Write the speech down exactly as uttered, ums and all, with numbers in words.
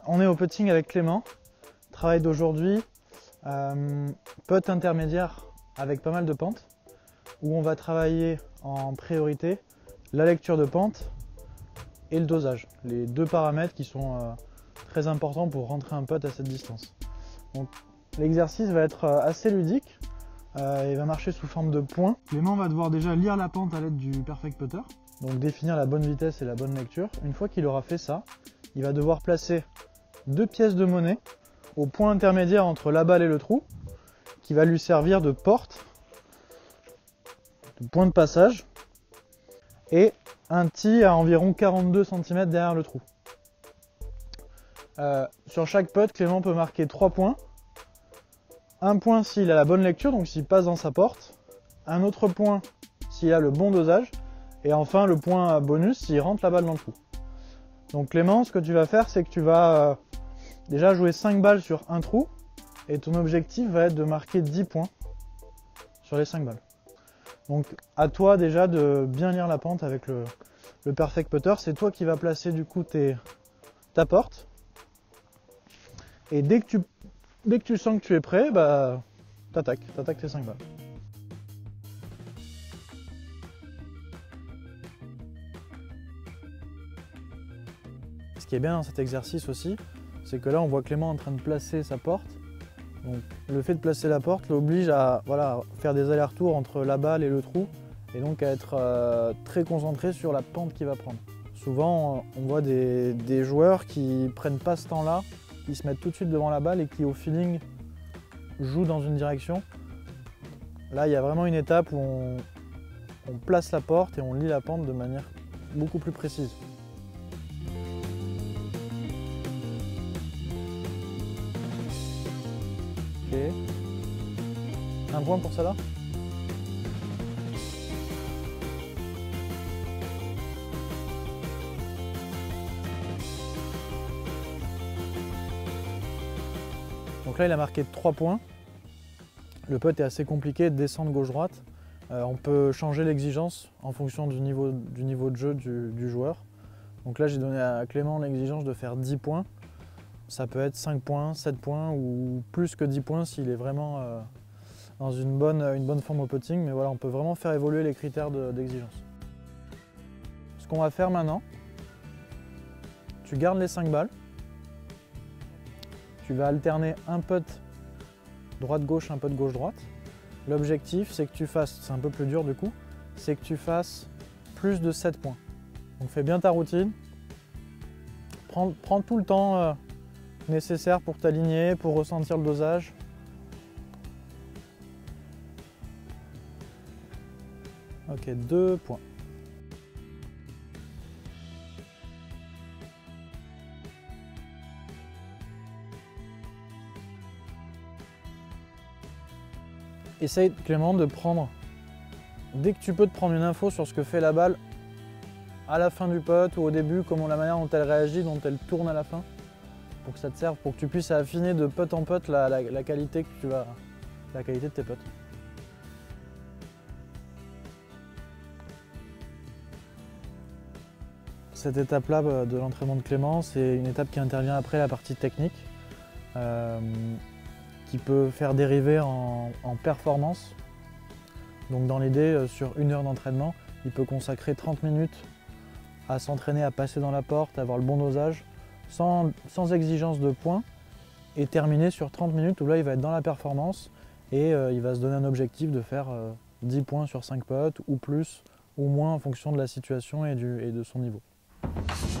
On est au putting avec Clément, travail d'aujourd'hui, euh, putt intermédiaire avec pas mal de pentes, où on va travailler en priorité la lecture de pente et le dosage, les deux paramètres qui sont euh, très importants pour rentrer un putt à cette distance. Donc l'exercice va être assez ludique, euh, il va marcher sous forme de points. Clément va devoir déjà lire la pente à l'aide du Perfect Putter, donc définir la bonne vitesse et la bonne lecture. Une fois qu'il aura fait ça, il va devoir placer deux pièces de monnaie au point intermédiaire entre la balle et le trou, qui va lui servir de porte, de point de passage, et un tee à environ quarante-deux centimètres derrière le trou. Euh, sur chaque putt, Clément peut marquer trois points. Un point s'il a la bonne lecture, donc s'il passe dans sa porte. Un autre point s'il a le bon dosage. Et enfin le point bonus s'il rentre la balle dans le trou. Donc Clément, ce que tu vas faire, c'est que tu vas euh, déjà jouer cinq balles sur un trou. Et ton objectif va être de marquer dix points sur les cinq balles. Donc à toi déjà de bien lire la pente avec le, le Perfect Putter. C'est toi qui vas placer du coup tes, ta porte. Et dès que tu, dès que tu sens que tu es prêt, bah, t'attaques, t'attaques tes cinq balles. Ce qui est bien dans cet exercice aussi, c'est que là on voit Clément en train de placer sa porte. Donc le fait de placer la porte l'oblige à voilà, faire des allers-retours entre la balle et le trou, et donc à être euh, très concentré sur la pente qu'il va prendre. Souvent on voit des, des joueurs qui prennent pas ce temps-là, qui se mettent tout de suite devant la balle et qui au feeling jouent dans une direction. Là il y a vraiment une étape où on, on place la porte et on lit la pente de manière beaucoup plus précise. Ok. Un point pour ça là. Donc là il a marqué trois points. Le putt est assez compliqué de descendre gauche-droite. Euh, on peut changer l'exigence en fonction du niveau, du niveau de jeu du, du joueur. Donc là j'ai donné à Clément l'exigence de faire dix points. Ça peut être cinq points, sept points ou plus que dix points s'il est vraiment euh, dans une bonne, une bonne forme au putting. Mais voilà, on peut vraiment faire évoluer les critères d'exigence. Ce qu'on va faire maintenant, tu gardes les cinq balles. Tu vas alterner un putt droite-gauche, un putt gauche-droite. L'objectif, c'est que tu fasses, c'est un peu plus dur du coup, c'est que tu fasses plus de sept points. Donc fais bien ta routine. Prends, prends tout le temps euh, nécessaire pour t'aligner, pour ressentir le dosage. Ok, deux points. Essaye Clément de prendre, dès que tu peux, de prendre une info sur ce que fait la balle à la fin du putt ou au début, comment la manière dont elle réagit, dont elle tourne à la fin, pour que ça te serve, pour que tu puisses affiner de putt en putt la, la, la qualité que tu vas, la qualité de tes putts. Cette étape-là de l'entraînement de Clément, c'est une étape qui intervient après la partie technique. Euh, qui peut faire dériver en, en performance. Donc dans l'idée, sur une heure d'entraînement, il peut consacrer trente minutes à s'entraîner à passer dans la porte, à avoir le bon dosage, sans, sans exigence de points, et terminer sur trente minutes où là il va être dans la performance et euh, il va se donner un objectif de faire euh, dix points sur cinq putts ou plus ou moins en fonction de la situation et, du, et de son niveau.